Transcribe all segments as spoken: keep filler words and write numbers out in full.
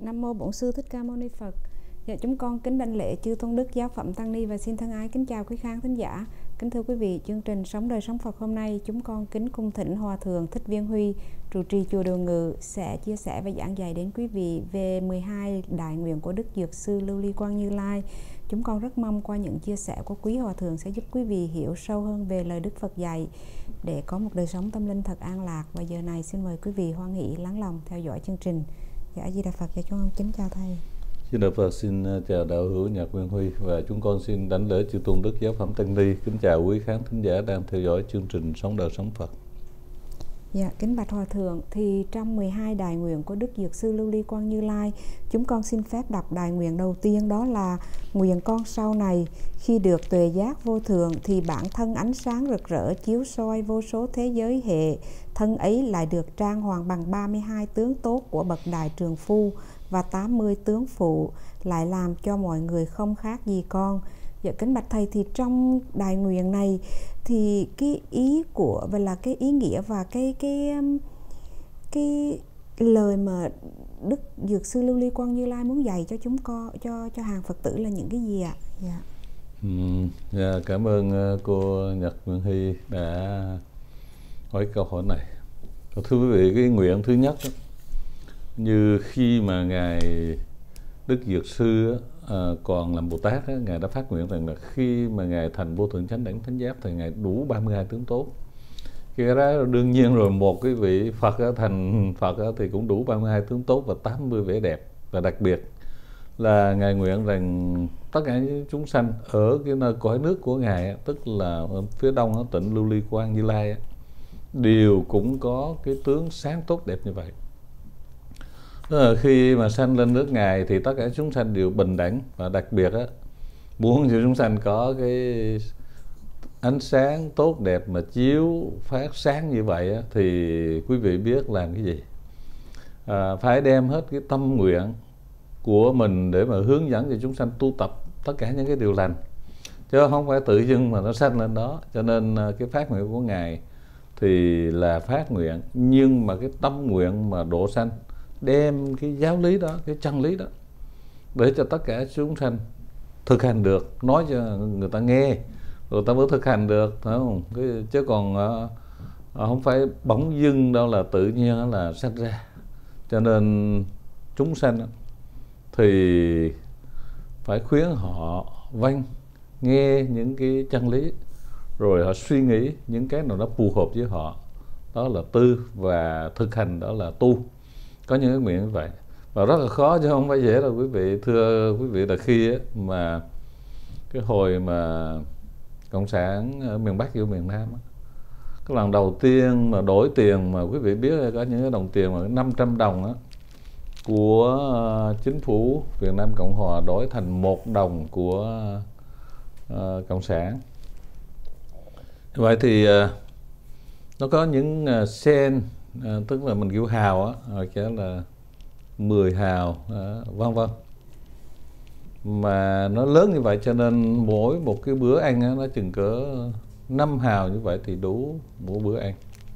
Nam mô Bổn Sư Thích Ca Mâu Ni Phật. Dạ, chúng con kính đảnh lễ chư tôn đức giáo phẩm tăng ni và xin thân ái kính chào quý khán thính giả. Kính thưa quý vị, chương trình Sống Đời Sống Phật hôm nay chúng con kính cung thỉnh Hòa Thượng Thích Viên Huy, trụ trì chùa Điều Ngự sẽ chia sẻ và giảng dạy đến quý vị về mười hai đại nguyện của Đức Dược Sư Lưu Ly Quang Như Lai. Chúng con rất mong qua những chia sẻ của quý Hòa Thượng sẽ giúp quý vị hiểu sâu hơn về lời Đức Phật dạy để có một đời sống tâm linh thật an lạc. Và giờ này xin mời quý vị hoan hỷ lắng lòng theo dõi chương trình. Dạ, A Di Đà Phật. Dạ, chúng con kính chào thầy. Xin Đà Phật, xin chào đạo hữu Nhật Nguyên Huy và chúng con xin đảnh lễ chư tôn đức giáo phẩm tăng ni. Kính chào quý khán thính giả đang theo dõi chương trình Sống Đời Sống Phật. Dạ, kính bạch Hòa Thượng, thì trong mười hai đại nguyện của Đức Dược Sư Lưu Ly Quang Như Lai, chúng con xin phép đọc đại nguyện đầu tiên, đó là: nguyện con sau này khi được tuệ giác vô thượng thì bản thân ánh sáng rực rỡ chiếu soi vô số thế giới hệ, thân ấy lại được trang hoàng bằng ba mươi hai tướng tốt của bậc đại trường phu và tám mươi tướng phụ, lại làm cho mọi người không khác gì con. Dạ, kính bạch thầy, thì trong đại nguyện này thì cái ý của và là cái ý nghĩa và cái cái cái lời mà Đức Dược Sư Lưu Ly Quang Như Lai muốn dạy cho chúng con, cho cho hàng Phật tử là những cái gì ạ? Dạ. Ừ, dạ, cảm ơn cô Nhật Nguyên Huy đã hỏi câu hỏi này. Thưa quý vị, cái nguyện thứ nhất đó, như khi mà ngài Đức Dược Sư à, còn làm Bồ Tát á, ngài đã phát nguyện rằng là khi mà ngài thành vô thượng chánh đẳng thánh giác thì ngài đủ ba mươi hai tướng tốt. Cái đó đương nhiên rồi, một cái vị Phật á, thành Phật á, thì cũng đủ ba mươi hai tướng tốt và tám mươi vẻ đẹp. Và đặc biệt là ngài nguyện rằng tất cả những chúng sanh ở cái nơi cõi nước của ngài á, tức là ở phía đông á, tỉnh Lưu Ly Quang Như Lai á, đều cũng có cái tướng sáng tốt đẹp như vậy. Tức là khi mà sanh lên nước ngài thì tất cả chúng sanh đều bình đẳng, và đặc biệt á, muốn cho chúng sanh có cái ánh sáng tốt đẹp mà chiếu phát sáng như vậy á, thì quý vị biết làm cái gì? À, phải đem hết cái tâm nguyện của mình để mà hướng dẫn cho chúng sanh tu tập tất cả những cái điều lành, chứ không phải tự dưng mà nó sanh lên đó. Cho nên cái phát nguyện của ngài thì là phát nguyện, nhưng mà cái tâm nguyện mà độ sanh, đem cái giáo lý đó, cái chân lý đó để cho tất cả chúng sanh thực hành được, nói cho người ta nghe rồi ta mới thực hành được, phải không? Cái, chứ còn uh, không phải bỗng dưng đâu là tự nhiên là sanh ra. Cho nên chúng sanh thì phải khuyến họ vâng nghe những cái chân lý, rồi họ suy nghĩ những cái nào nó phù hợp với họ, đó là tư, và thực hành đó là tu. Có những cái nguyện như vậy và rất là khó chứ không phải dễ đâu quý vị. Thưa quý vị, là khi ấy, mà cái hồi mà cộng sản ở miền Bắc với miền Nam ấy, cái lần đầu tiên mà đổi tiền mà quý vị biết có những cái đồng tiền mà năm trăm đồng á, của uh, chính phủ Việt Nam Cộng Hòa đổi thành một đồng của uh, cộng sản. Vậy thì uh, nó có những uh, sen, À, tức là mình kêu hào á, hoặc者là mười hào, à, vân vân, mà nó lớn như vậy, cho nên mỗi một cái bữa ăn á, nó chừng cỡ năm hào như vậy thì đủ mỗi bữa ăn,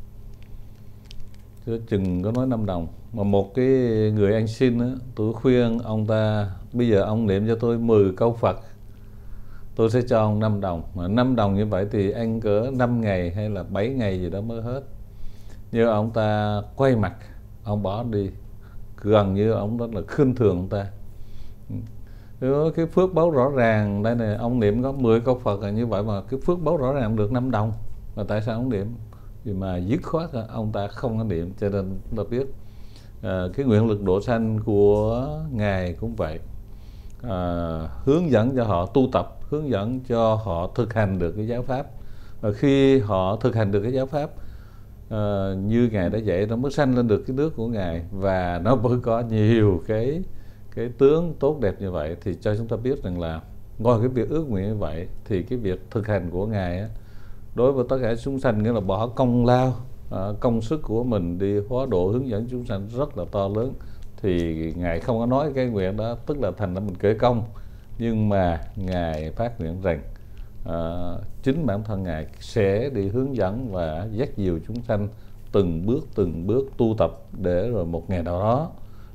chứ chừng có nói năm đồng. Mà một cái người ăn xin á, tôi khuyên ông ta bây giờ ông niệm cho tôi mười câu Phật, tôi sẽ cho ông năm đồng. Mà năm đồng như vậy thì ăn cỡ năm ngày hay là bảy ngày gì đó mới hết. Nhưng ông ta quay mặt, ông bỏ đi, gần như ông đó là khinh thường ông ta. Cái phước báo rõ ràng đây này, ông niệm có mười câu Phật là như vậy mà cái phước báo rõ ràng được năm đồng, mà tại sao ông niệm? Vì mà dứt khoát ông ta không có niệm. Cho nên chúng ta biết à, cái nguyện lực độ sanh của ngài cũng vậy, à, hướng dẫn cho họ tu tập, hướng dẫn cho họ thực hành được cái giáo pháp. Và khi họ thực hành được cái giáo pháp À, như ngài đã dạy, nó mới sanh lên được cái nước của ngài, và nó mới có nhiều cái cái tướng tốt đẹp như vậy. Thì cho chúng ta biết rằng là ngoài cái việc ước nguyện như vậy thì cái việc thực hành của ngài á, đối với tất cả chúng sanh, nghĩa là bỏ công lao, à, công sức của mình đi hóa độ hướng dẫn chúng sanh rất là to lớn. Thì ngài không có nói cái nguyện đó, tức là thành ra mình kể công, nhưng mà ngài phát nguyện rằng À, chính bản thân ngài sẽ đi hướng dẫn và dắt dìu chúng sanh từng bước từng bước tu tập, để rồi một ngày nào đó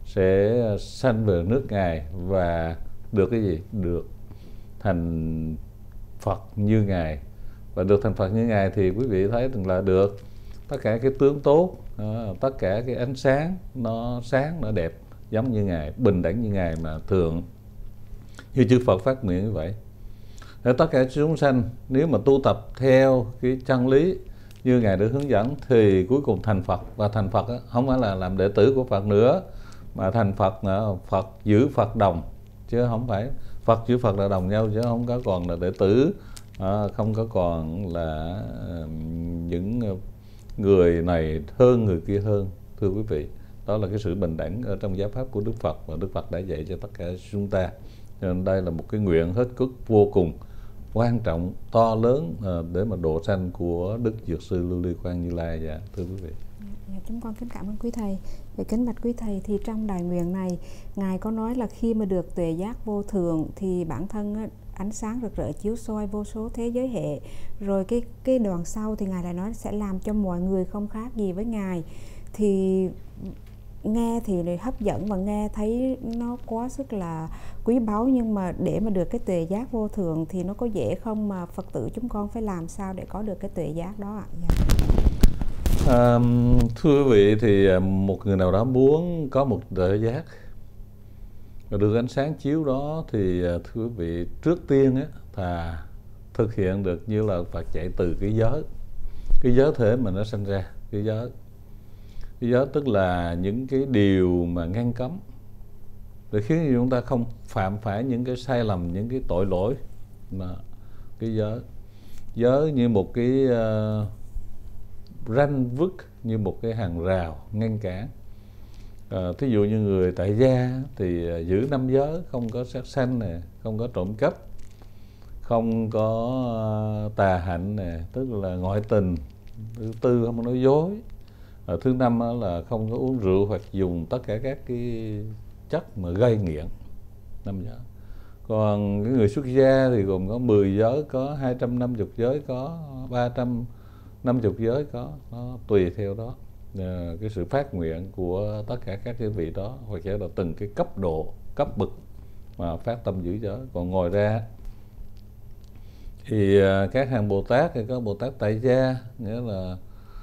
sẽ sanh về nước Ngài và được cái gì? Được thành Phật như Ngài. Và được thành Phật như Ngài thì quý vị thấy rằng là được tất cả cái tướng tốt, tất cả cái ánh sáng nó sáng, nó đẹp giống như Ngài, bình đẳng như Ngài mà thường như chư Phật phát nguyện như vậy. Để tất cả chúng sanh nếu mà tu tập theo cái chân lý như Ngài được hướng dẫn thì cuối cùng thành Phật. Và thành Phật không phải là làm đệ tử của Phật nữa, mà thành Phật Phật giữ Phật đồng, chứ không phải Phật giữ Phật là đồng nhau, chứ không có còn là đệ tử, không có còn là những người này hơn người kia hơn. Thưa quý vị, đó là cái sự bình đẳng ở trong giáo pháp của Đức Phật và Đức Phật đã dạy cho tất cả chúng ta. Nên đây là một cái nguyện hết sức vô cùng quan trọng, to lớn để mà độ sanh của Đức Dược Sư Lưu Ly Quang Như Lai. Dạ, thưa quý vị. Dạ, chúng con kính cảm ơn quý thầy. Về kính bạch quý thầy, thì trong đại nguyện này Ngài có nói là khi mà được tuệ giác vô thượng thì bản thân ánh sáng rực rỡ chiếu soi vô số thế giới hệ. Rồi cái cái đoạn sau thì Ngài lại nói sẽ làm cho mọi người không khác gì với Ngài. Thì nghe thì hấp dẫn và nghe thấy nó quá sức là quý báu, nhưng mà để mà được cái tuệ giác vô thượng thì nó có dễ không, mà Phật tử chúng con phải làm sao để có được cái tuệ giác đó ạ? Dạ. À, thưa quý vị, thì một người nào đó muốn có một tuệ giác và được ánh sáng chiếu đó thì thưa quý vị, trước tiên á thà thực hiện được như là Phật dạy từ cái giới, cái giới thể mà nó sinh ra, cái giới cái giới tức là những cái điều mà ngăn cấm để khiến cho chúng ta không phạm phải những cái sai lầm, những cái tội lỗi. Mà cái giới giới như một cái uh, ranh vức, như một cái hàng rào ngăn cản. Uh, thí dụ như người tại gia thì uh, giữ năm giới, không có sát sanh nè, không có trộm cắp, không có uh, tà hạnh nè, tức là ngoại tình. Thứ tư, không có nói dối. À, thứ năm là không có uống rượu hoặc dùng tất cả các cái chất mà gây nghiện. Năm giới. Còn cái người xuất gia thì gồm có mười giới, có hai trăm năm mươi giới, có ba trăm năm mươi giới, có nó tùy theo đó. À, cái sự phát nguyện của tất cả các cái vị đó, hoặc者là từng cái cấp độ, cấp bậc mà phát tâm giữ giới. Còn ngoài ra thì các hàng Bồ Tát thì có Bồ Tát tại gia, nghĩa là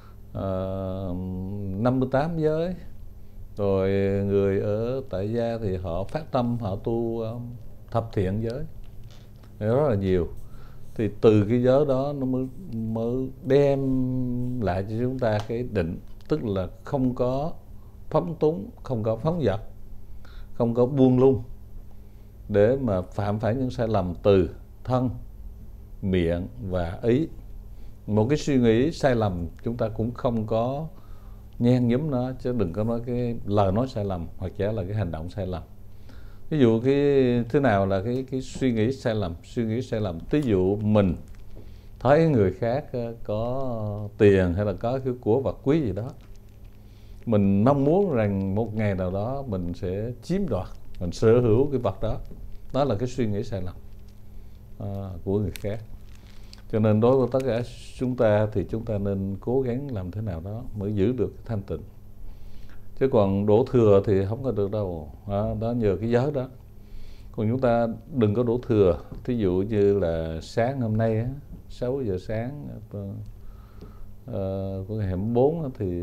Uh, năm mươi tám giới. Rồi người ở tại gia thì họ phát tâm, họ tu uh, thập thiện giới rất là nhiều. Thì từ cái giới đó nó mới, mới đem lại cho chúng ta cái định, tức là không có phóng túng, không có phóng dật, không có buông lung để mà phạm phải những sai lầm từ thân, miệng và ý. Một cái suy nghĩ sai lầm chúng ta cũng không có nhen nhóm nó, chứ đừng có nói cái lời nói sai lầm hoặc者là cái hành động sai lầm. Ví dụ cái thế nào là cái cái suy nghĩ sai lầm? Suy nghĩ sai lầm, ví dụ mình thấy người khác có tiền hay là có cái của vật quý gì đó, mình mong muốn rằng một ngày nào đó mình sẽ chiếm đoạt, mình sở hữu cái vật đó. Đó là cái suy nghĩ sai lầm à, của người khác. Cho nên đối với tất cả chúng ta thì chúng ta nên cố gắng làm thế nào đó mới giữ được cái thanh tịnh. Chứ còn đổ thừa thì không có được đâu. Đó, đó nhờ cái giới đó. Còn chúng ta đừng có đổ thừa. Thí dụ như là sáng hôm nay á, sáu giờ sáng uh, của ngày hai mươi bốn thì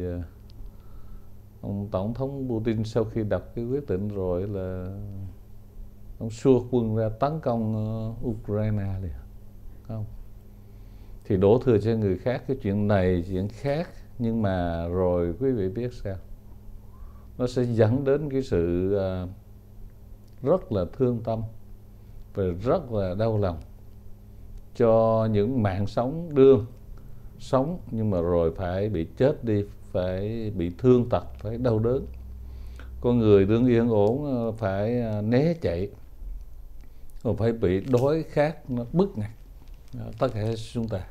ông Tổng thống Putin sau khi đọc cái quyết định rồi là ông xua quân ra tấn công uh, Ukraine liền. Không? Thì đổ thừa cho người khác cái chuyện này, chuyện khác. Nhưng mà rồi quý vị biết sao? Nó sẽ dẫn đến cái sự uh, rất là thương tâm và rất là đau lòng cho những mạng sống đương sống nhưng mà rồi phải bị chết đi, phải bị thương tật, phải đau đớn. Con người đương yên ổn phải né chạy, rồi phải bị đói khát, nó bức ngặt tất cả chúng ta.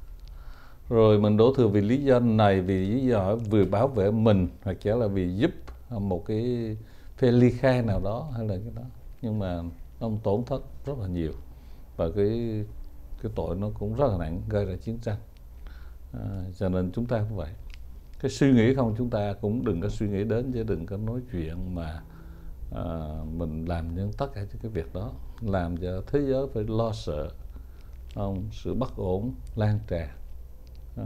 Rồi mình đổ thừa vì lý do này, vì lý do vừa bảo vệ mình hoặc者là vì giúp một cái phe ly khai nào đó hay là cái đó, nhưng mà ông tổn thất rất là nhiều và cái cái tội nó cũng rất là nặng, gây ra chiến tranh. À, cho nên chúng ta cũng vậy, cái suy nghĩ không chúng ta cũng đừng có suy nghĩ đến, chứ đừng có nói chuyện mà à, mình làm những tất cả những cái việc đó, làm cho thế giới phải lo sợ, không, sự bất ổn lan tràn, à,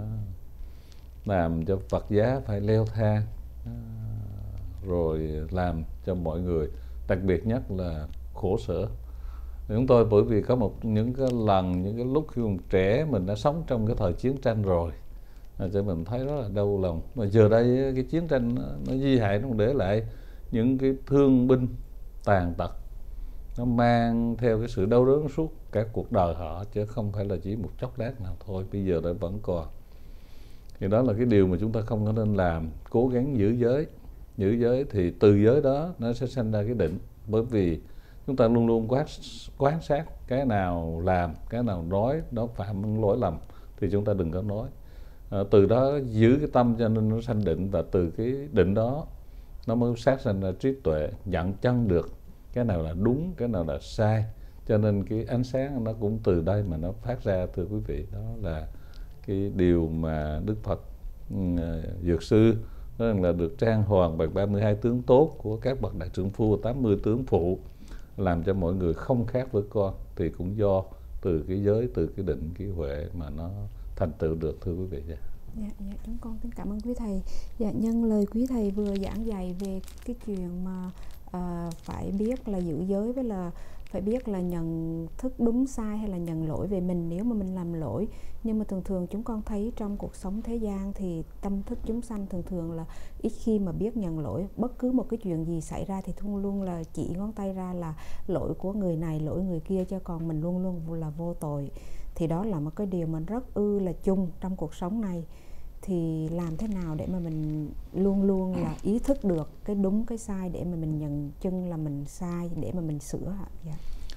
làm cho vật giá phải leo thang, à, rồi làm cho mọi người, đặc biệt nhất là khổ sở. Chúng tôi bởi vì có một những cái lần, những cái lúc khi còn trẻ mình đã sống trong cái thời chiến tranh rồi, cho mình thấy rất là đau lòng. Mà giờ đây cái chiến tranh nó, nó di hại, nó để lại những cái thương binh tàn tật, nó mang theo cái sự đau đớn suốt cả cuộc đời họ, chứ không phải là chỉ một chốc lát nào thôi. Bây giờ đã vẫn còn. Thì đó là cái điều mà chúng ta không có nên làm. Cố gắng giữ giới. Giữ giới thì từ giới đó nó sẽ sinh ra cái định. Bởi vì chúng ta luôn luôn quán, quán sát cái nào làm, cái nào nói nó phạm lỗi lầm thì chúng ta đừng có nói. À, từ đó giữ cái tâm cho nên nó sanh định, và từ cái định đó nó mới sát sanh ra trí tuệ, nhận chân được cái nào là đúng, cái nào là sai. Cho nên cái ánh sáng nó cũng từ đây mà nó phát ra, thưa quý vị. Đó là cái điều mà Đức Phật uh, Dược Sư đó là được trang hoàng bằng ba mươi hai tướng tốt của các bậc đại trưởng phu, tám mươi tướng phụ, làm cho mọi người không khác với con, thì cũng do từ cái giới, từ cái định, cái huệ mà nó thành tựu được, thưa quý vị. Dạ, dạ, chúng con kính cảm ơn quý thầy. Dạ, nhân lời quý thầy vừa giảng dạy về cái chuyện mà uh, phải biết là giữ giới, với là phải biết là nhận thức đúng sai hay là nhận lỗi về mình nếu mà mình làm lỗi. Nhưng mà thường thường chúng con thấy trong cuộc sống thế gian thì tâm thức chúng sanh thường thường là ít khi mà biết nhận lỗi. Bất cứ một cái chuyện gì xảy ra thì luôn luôn là chỉ ngón tay ra là lỗi của người này, lỗi người kia, cho còn mình luôn luôn là vô tội. Thì đó là một cái điều mình rất ư là chung trong cuộc sống này. Thì làm thế nào để mà mình luôn luôn là ý thức được cái đúng cái sai, để mà mình nhận chân là mình sai, để mà mình sửa hả? Dạ.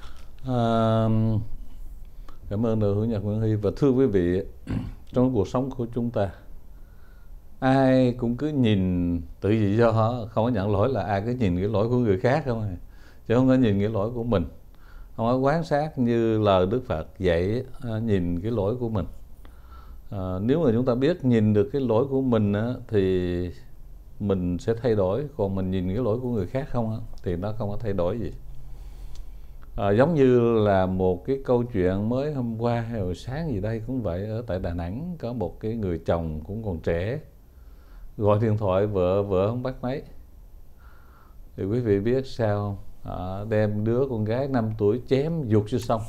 À, cảm ơn Đạo hữu Nhật Nguyễn Hy. Và thưa quý vị, trong cuộc sống của chúng ta, ai cũng cứ nhìn tự gì do họ, không có nhận lỗi, là ai cứ nhìn cái lỗi của người khác không à, chứ không có nhìn cái lỗi của mình. Không có quan sát như lời Đức Phật dạy, nhìn cái lỗi của mình. À, nếu mà chúng ta biết nhìn được cái lỗi của mình á, thì mình sẽ thay đổi. Còn mình nhìn cái lỗi của người khác không á, thì nó không có thay đổi gì. À, giống như là một cái câu chuyện mới hôm qua hay hồi sáng gì đây cũng vậy, ở tại Đà Nẵng có một cái người chồng cũng còn trẻ, gọi điện thoại vợ, vợ không bắt máy. Thì quý vị biết sao? À, đem đứa con gái năm tuổi chém giục cho xong.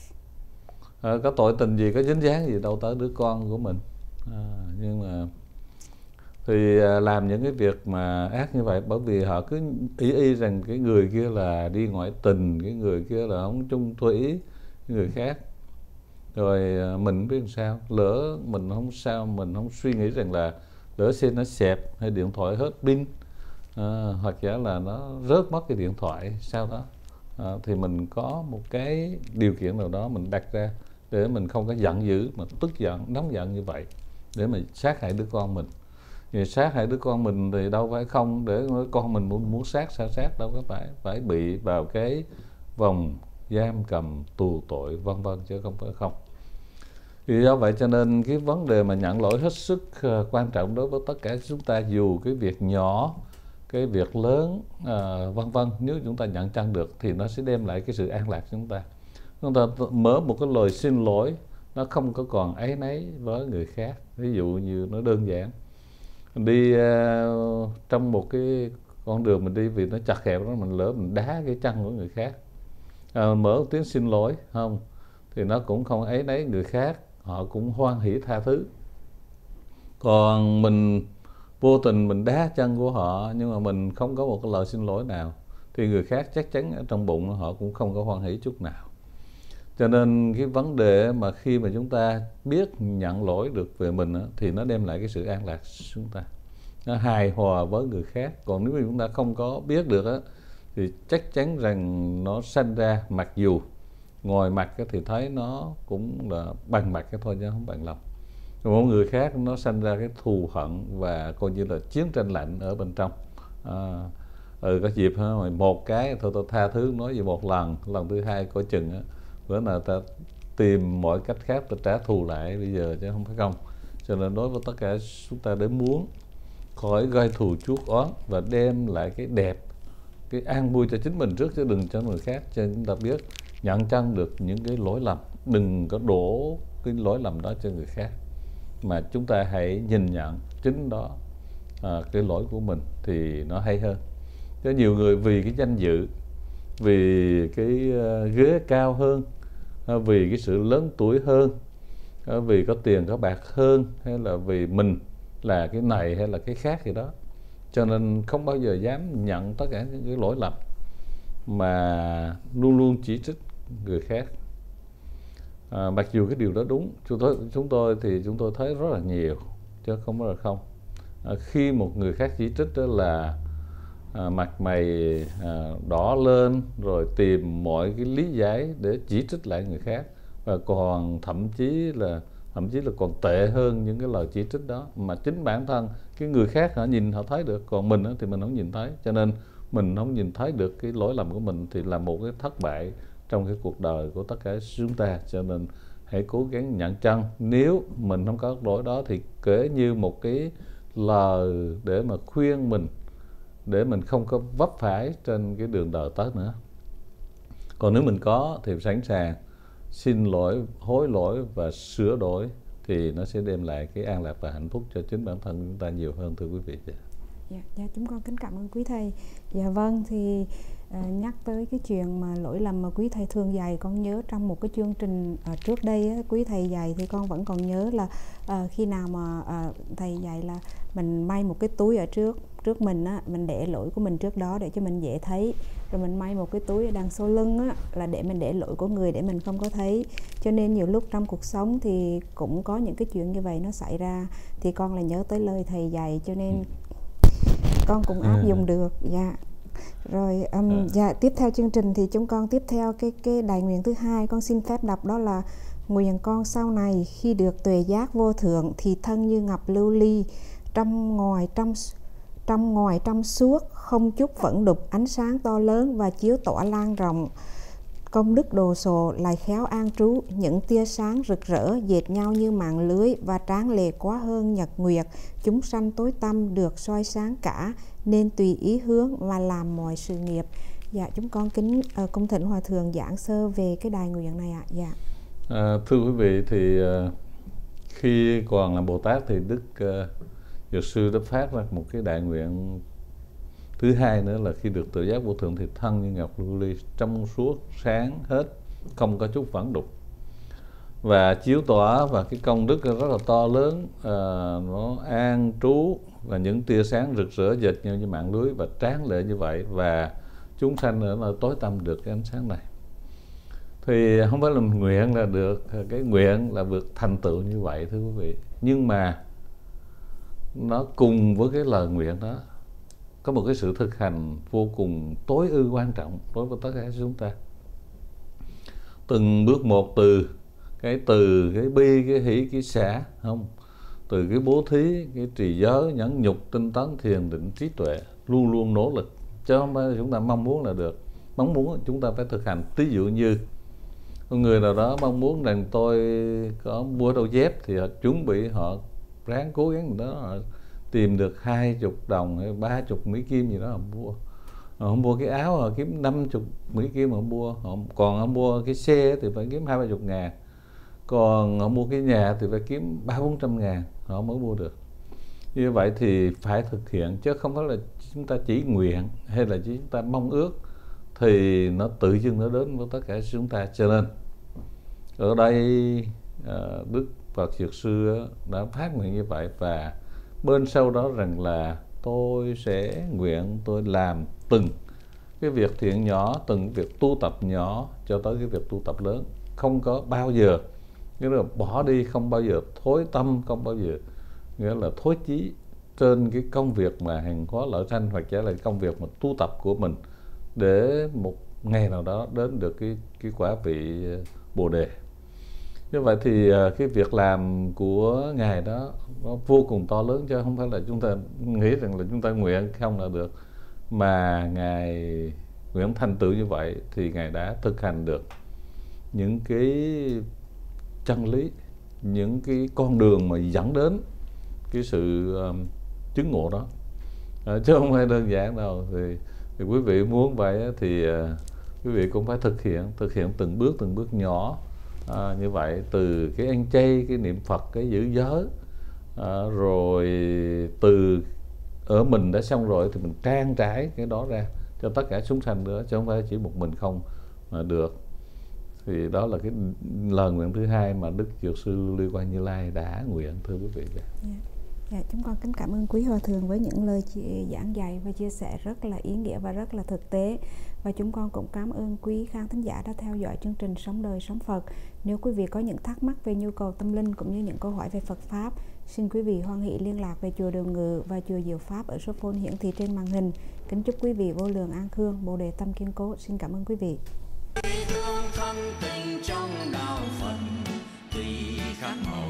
À, có tội tình gì, có dính dáng gì đâu tới đứa con của mình. À, nhưng mà thì à, làm những cái việc mà ác như vậy, bởi vì họ cứ ý y rằng cái người kia là đi ngoại tình, cái người kia là không chung thủy người khác. Rồi à, mình biết làm sao, lỡ mình không sao, mình không suy nghĩ rằng là lỡ xe nó xẹp hay điện thoại hết pin, à, hoặc giả là nó rớt mất cái điện thoại sau đó, à, thì mình có một cái điều kiện nào đó mình đặt ra để mình không có giận dữ mà tức giận, nóng giận như vậy để mà sát hại đứa con mình. Vì sát hại đứa con mình thì đâu phải không, để con mình muốn, muốn sát sao sát, đâu có phải phải bị vào cái vòng giam cầm, tù tội vân vân, chứ không phải không. Thì do vậy cho nên cái vấn đề mà nhận lỗi hết sức uh, quan trọng đối với tất cả chúng ta, dù cái việc nhỏ, cái việc lớn, uh, vân vân. Nếu chúng ta nhận chân được thì nó sẽ đem lại cái sự an lạc cho chúng ta. Chúng ta mở một cái lời xin lỗi, nó không có còn áy náy với người khác. Ví dụ như nó đơn giản, mình đi uh, trong một cái con đường mình đi, vì nó chật hẹp đó, mình lỡ mình đá cái chân của người khác, uh, mở một tiếng xin lỗi không, thì nó cũng không áy náy người khác, họ cũng hoan hỷ tha thứ. Còn mình vô tình mình đá chân của họ nhưng mà mình không có một cái lời xin lỗi nào, thì người khác chắc chắn ở trong bụng họ cũng không có hoan hỷ chút nào. Cho nên cái vấn đề mà khi mà chúng ta biết nhận lỗi được về mình, thì nó đem lại cái sự an lạc chúng ta, nó hài hòa với người khác. Còn nếu mà chúng ta không có biết được thì chắc chắn rằng nó sanh ra, mặc dù ngoài mặt thì thấy nó cũng là bằng mặt cái thôi chứ không bằng lòng. Một người khác nó sanh ra cái thù hận và coi như là chiến tranh lạnh ở bên trong. À, ừ, có dịp ha, một cái thôi tôi tha thứ, nói gì một lần, lần thứ hai coi chừng á, bữa nào ta tìm mọi cách khác để trả thù lại bây giờ, chứ không phải không. Cho nên đối với tất cả chúng ta, để muốn khỏi gây thù chuốc oán và đem lại cái đẹp cái an vui cho chính mình trước chứ đừng cho người khác. Cho nên chúng ta biết nhận chân được những cái lỗi lầm, đừng có đổ cái lỗi lầm đó cho người khác, mà chúng ta hãy nhìn nhận chính đó à, cái lỗi của mình thì nó hay hơn. Có nhiều người vì cái danh dự, vì cái uh, ghế cao hơn, uh, vì cái sự lớn tuổi hơn, uh, vì có tiền có bạc hơn, hay là vì mình là cái này hay là cái khác gì đó, cho nên không bao giờ dám nhận tất cả những cái lỗi lầm, mà luôn luôn chỉ trích người khác. À, mặc dù cái điều đó đúng, chúng tôi, chúng tôi thì chúng tôi thấy rất là nhiều chứ không phải là không. À, khi một người khác chỉ trích đó là à, mặt mày à, đỏ lên, rồi tìm mọi cái lý giải để chỉ trích lại người khác, và còn thậm chí là thậm chí là còn tệ hơn những cái lời chỉ trích đó, mà chính bản thân cái người khác họ nhìn họ thấy được, còn mình thì mình không nhìn thấy. Cho nên mình không nhìn thấy được cái lỗi lầm của mình thì là một cái thất bại trong cái cuộc đời của tất cả chúng ta. Cho nên hãy cố gắng nhận chân. Nếu mình không có lỗi đó thì kể như một cái lời để mà khuyên mình, để mình không có vấp phải trên cái đường đời tới nữa. Còn nếu mình có thì sẵn sàng xin lỗi, hối lỗi và sửa đổi, thì nó sẽ đem lại cái an lạc và hạnh phúc cho chính bản thân chúng ta nhiều hơn, thưa quý vị. Dạ, dạ, chúng con kính cảm ơn quý thầy. Dạ vâng, thì uh, nhắc tới cái chuyện mà lỗi lầm mà quý thầy thường dạy, con nhớ trong một cái chương trình uh, trước đây á, quý thầy dạy thì con vẫn còn nhớ là uh, khi nào mà uh, thầy dạy là mình may một cái túi ở trước trước mình á, mình để lỗi của mình trước đó để cho mình dễ thấy, rồi mình may một cái túi ở đằng sau lưng á, là để mình để lỗi của người để mình không có thấy. Cho nên nhiều lúc trong cuộc sống thì cũng có những cái chuyện như vậy nó xảy ra, thì con là nhớ tới lời thầy dạy, cho nên con cũng áp dụng được. Dạ. Rồi um, à. dạ, tiếp theo chương trình thì chúng con tiếp theo cái cái đại nguyện thứ hai, con xin phép đọc, đó là: nguyện con sau này khi được tuệ giác vô thượng thì thân như ngọc lưu ly, trong ngoài trong trong ngoài trong suốt, không chút vẫn đục, ánh sáng to lớn và chiếu tỏa lan rộng. Công đức đồ sộ lại khéo an trú, những tia sáng rực rỡ dệt nhau như mạng lưới và tráng lệ quá hơn nhật nguyệt. Chúng sanh tối tăm được soi sáng cả, nên tùy ý hướng mà làm mọi sự nghiệp. Dạ, chúng con kính uh, cung thỉnh Hòa Thượng giảng sơ về cái đại nguyện này ạ. Dạ. À, thưa quý vị, thì uh, khi còn là Bồ Tát thì Đức uh, Dược Sư đã phát ra một cái đại nguyện thứ hai nữa, là khi được tự giác vô thượng thì thân như ngọc lưu ly, trong suốt sáng hết, không có chút vẩn đục, và chiếu tỏa, và cái công đức rất là to lớn, à, nó an trú, và những tia sáng rực rỡ dệt nhau như mạng lưới và tráng lệ như vậy, và chúng sanh ở nơi tối tăm được cái ánh sáng này. Thì không phải là nguyện là được, cái nguyện là được thành tựu như vậy, thưa quý vị. Nhưng mà nó cùng với cái lời nguyện đó có một cái sự thực hành vô cùng tối ưu quan trọng đối với tất cả chúng ta. Từng bước một, từ cái từ cái bi, cái hỷ, cái xả, không, từ cái bố thí, cái trì giới, nhẫn nhục, tinh tấn, thiền định, trí tuệ, luôn luôn nỗ lực, chứ không phải chúng ta mong muốn là được. Mong muốn chúng ta phải thực hành. Ví dụ như con người nào đó mong muốn rằng tôi có mua đôi dép, thì họ chuẩn bị, họ ráng cố gắng đó, họ tìm được hai chục đồng hay ba chục Mỹ Kim gì đó họ mua. Họ mua cái áo họ kiếm năm chục Mỹ Kim họ mua. Họ, còn họ mua cái xe thì phải kiếm hai ba chục ngàn. Còn họ mua cái nhà thì phải kiếm ba bốn trăm ngàn họ mới mua được. Như vậy thì phải thực hiện, chứ không phải là chúng ta chỉ nguyện hay là chỉ chúng ta mong ước thì nó tự dưng nó đến với tất cả chúng ta. Cho nên ở đây Đức Phật Dược Sư đã phát nguyện như vậy, và bên sau đó rằng là tôi sẽ nguyện tôi làm từng cái việc thiện nhỏ, từng cái việc tu tập nhỏ cho tới cái việc tu tập lớn, không có bao giờ nghĩa là bỏ đi, không bao giờ thối tâm, không bao giờ nghĩa là thối chí trên cái công việc mà hàng hóa lợi sanh, hoặc者là công việc mà tu tập của mình, để một ngày nào đó đến được cái cái quả vị Bồ đề. Như vậy thì cái việc làm của Ngài đó nó vô cùng to lớn, chứ không phải là chúng ta nghĩ rằng là chúng ta nguyện không là được, mà Ngài nguyện thành tựu như vậy thì Ngài đã thực hành được những cái chân lý, những cái con đường mà dẫn đến cái sự um, chứng ngộ đó, à, chứ không phải đơn giản đâu. Thì Thì quý vị muốn vậy thì quý vị cũng phải thực hiện thực hiện từng bước từng bước nhỏ à, như vậy, từ cái ăn chay, cái niệm Phật, cái giữ giới, à, rồi từ ở mình đã xong rồi thì mình trang trải cái đó ra cho tất cả chúng sanh nữa, chứ không phải chỉ một mình không mà được. Thì đó là cái lời nguyện thứ hai mà Đức Dược sư Lưu Ly Quang Như Lai đã nguyện, thưa quý vị. Yeah. Dạ, chúng con kính cảm ơn quý Hòa Thượng với những lời giảng dạy và chia sẻ rất là ý nghĩa và rất là thực tế. Và chúng con cũng cảm ơn quý khán thính giả đã theo dõi chương trình Sống Đời Sống Phật. Nếu quý vị có những thắc mắc về nhu cầu tâm linh cũng như những câu hỏi về Phật Pháp, xin quý vị hoan hỷ liên lạc về chùa Đường Ngự và chùa Diệu Pháp ở số phone hiển thị trên màn hình. Kính chúc quý vị vô lượng an khương, bồ đề tâm kiên cố. Xin cảm ơn quý vị. Tương thân tình trong đạo Phật, tùy khát màu